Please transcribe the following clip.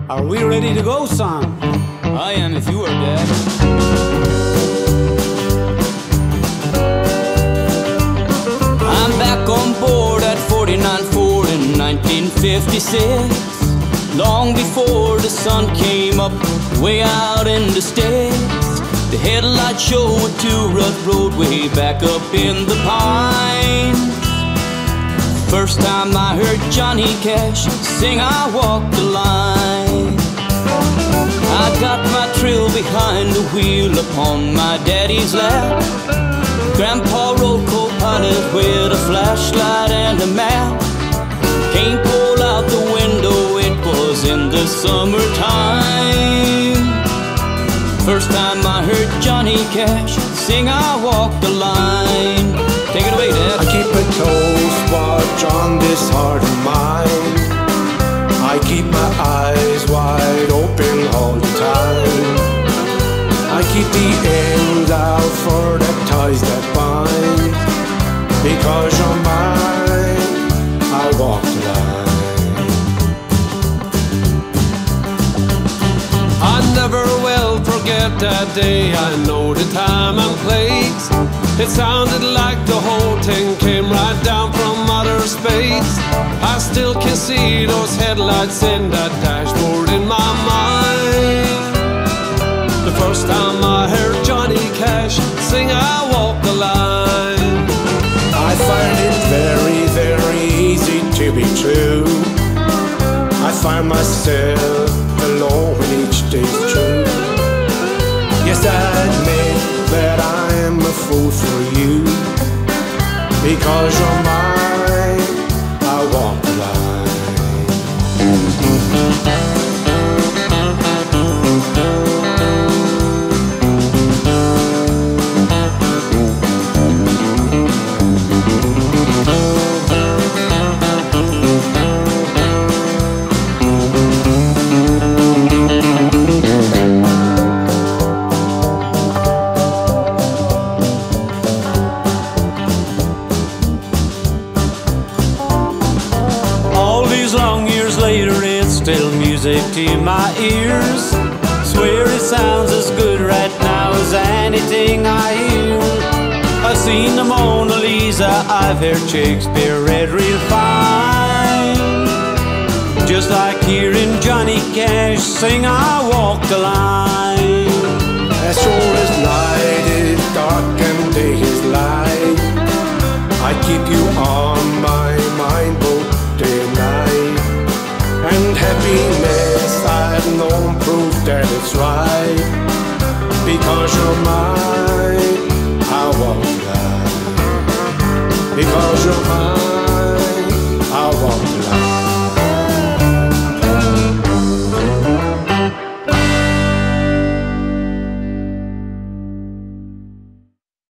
Are we ready to go, son? I am if you are, Dad. I'm back on board at 49 Ford in 1956. Long before the sun came up, way out in the States. The headlights show a two-rut road way back up in the pines. First time I heard Johnny Cash sing I Walked the Line. I got my thrill behind the wheel upon my daddy's lap. Grandpa rode co-pilot with a flashlight and a map. Can't pull out the window, it was in the summertime. First time I heard Johnny Cash sing I Walked the Line. Take it away, Dad. I keep a close watch on this heart of mine. I keep my eyes wide open all the time. I keep the ends out for the ties that bind. Because you're mine, I walk the line. I never will forget that day. I know the time and place. It sounded like the whole thing came right down from outer space. I still can see those headlights in that dashboard in my mind. The first time I heard Johnny Cash sing I Walk the Line. I find it very, very easy to be true. I find myself alone when each day's true. Yes, I admit that I am a fool for you. Because you're mine, I walk the line. Still music to my ears. Swear it sounds as good right now as anything I hear. I've seen the Mona Lisa, I've heard Shakespeare read real fine. Just like hearing Johnny Cash sing I Walk the Line. As sure as night is dark and day is light, I keep you on my mind both day and night. And happiness I've known proof that it's right. Because you're mine, I walk the line. Because you're